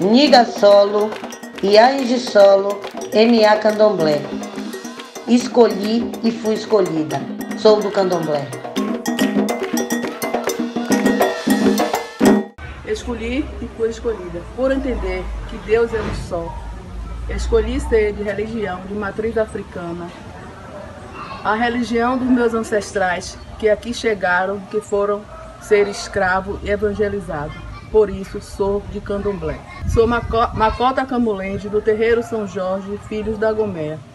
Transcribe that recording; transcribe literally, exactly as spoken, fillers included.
Niga solo, Iange solo, M A Candomblé. Escolhi e fui escolhida. Sou do Candomblé. Escolhi e fui escolhida, por entender que Deus é um só. Escolhi ser de religião de matriz africana, a religião dos meus ancestrais que aqui chegaram, que foram ser escravos e evangelizados. Por isso sou de Candomblé. Sou Macota Camulende do terreiro São Jorge, filhos da Gomé.